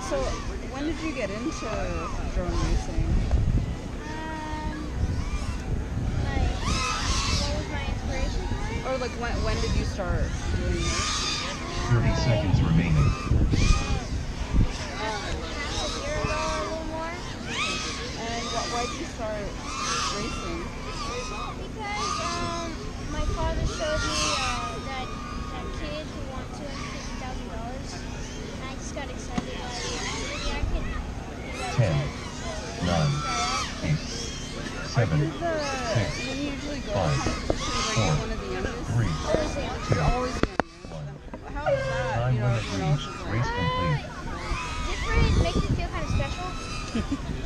So, when did you get into drone racing? What was my inspiration for it? Or like when did you start doing this? 30 seconds remaining. Half a year ago or a little more. And why did you start racing? Because my father showed me that kid who won $250,000, and I just got excited about it. Maybe I could do that 10, too. 9, 8, 7, You 6, usually go 5, to competitions, are you one of the youngest? 3, Always the youngest. 2, You're always the youngest. 1. How is that? Time You know, limit everyone else reached. is like, Race complete. Different, makes me feel kind of special. do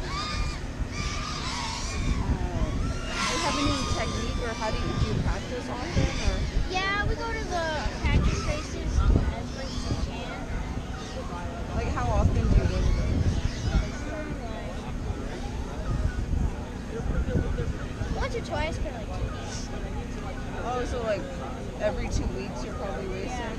you have any technique, or do you practice often? Or Yeah, we go to the practice races as much as we can. like how often do you go to those? Once or twice for like 2 weeks. Oh, so like every 2 weeks you're probably racing?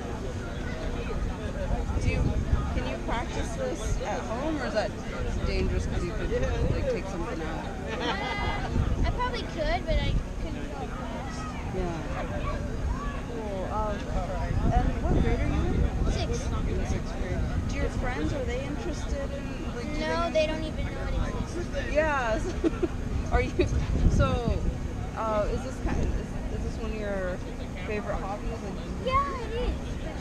Can you practice this at home, or is that dangerous because you could like take something out? I probably could, but I couldn't go fast. Yeah. Cool. And what grade are you in? 6. In the 6th grade. Do your friends, are they interested in like? No, they don't even know it exists. Yeah. Are you? So, is this one of your favorite hobbies? Like, Yeah, it is.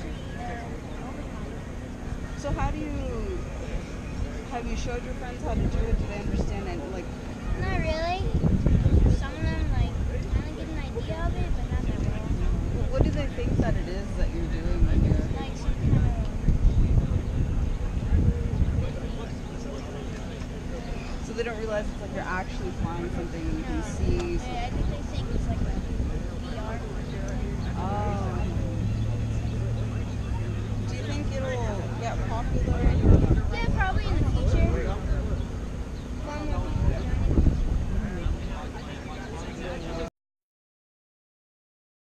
so have you showed your friends how to do it? Do they understand it? Like, Not really. Some of them like kind of get an idea of it, but not that well. what do they think that it is that you're doing when you're? Like some kind of. So they don't realize it's like you're actually flying something and you can see. So, I think they think it's like a VR. oh. Do you think it'll get popular?